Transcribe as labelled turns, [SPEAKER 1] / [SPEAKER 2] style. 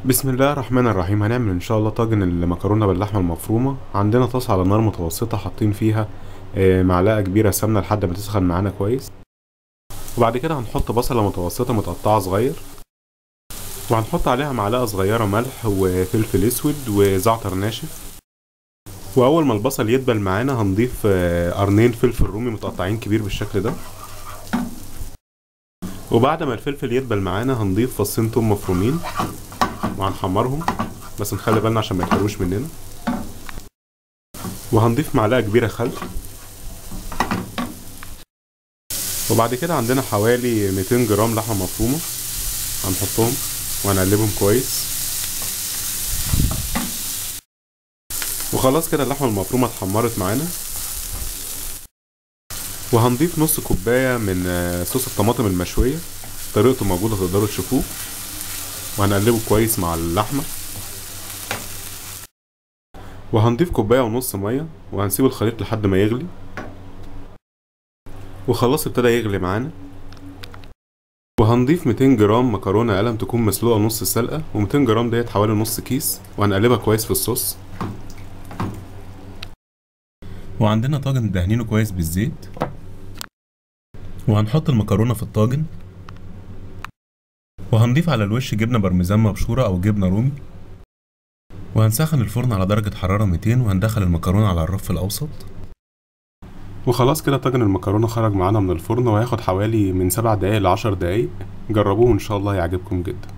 [SPEAKER 1] بسم الله الرحمن الرحيم. هنعمل ان شاء الله طاجن المكرونه باللحمه المفرومه. عندنا طاسه على نار متوسطه، حاطين فيها معلقه كبيره سمنه لحد ما تسخن معانا كويس. وبعد كده هنحط بصله متوسطه متقطعه صغير، وهنحط عليها معلقه صغيره ملح وفلفل اسود وزعتر ناشف. واول ما البصل يدبل معانا هنضيف قرنين فلفل رومي متقطعين كبير بالشكل ده. وبعد ما الفلفل يدبل معانا هنضيف فصين توم مفرومين وهنحمرهم، بس نخلي بالنا عشان ما يتحروش مننا. وهنضيف معلقه كبيره خل. وبعد كده عندنا حوالي 200 جرام لحمه مفرومه، هنحطهم وهنقلبهم كويس. وخلاص كده اللحمه المفرومه اتحمرت معانا. وهنضيف نص كوبايه من صوص الطماطم المشويه، طريقته موجوده تقدروا تشوفوه. وهنقلبه كويس مع اللحمه. وهنضيف كوبايه ونص ميه وهنسيب الخليط لحد ما يغلي. وخلاص ابتدى يغلي معانا. وهنضيف 200 جرام مكرونه قلم تكون مسلوقه نص سلقه، و200 جرام ديت حوالي نص كيس، وهنقلبها كويس في الصوص. وعندنا طاجن دهنينه كويس بالزيت، وهنحط المكرونه في الطاجن. وهنضيف على الوش جبنه بارميزان مبشوره او جبنه رومي. وهنسخن الفرن على درجه حراره 200، وهندخل المكرونه على الرف الاوسط. وخلاص كده طاجن المكرونه خرج معانا من الفرن، وهياخد حوالي من 7 دقايق ل10 دقايق. جربوه ان شاء الله يعجبكم جدا.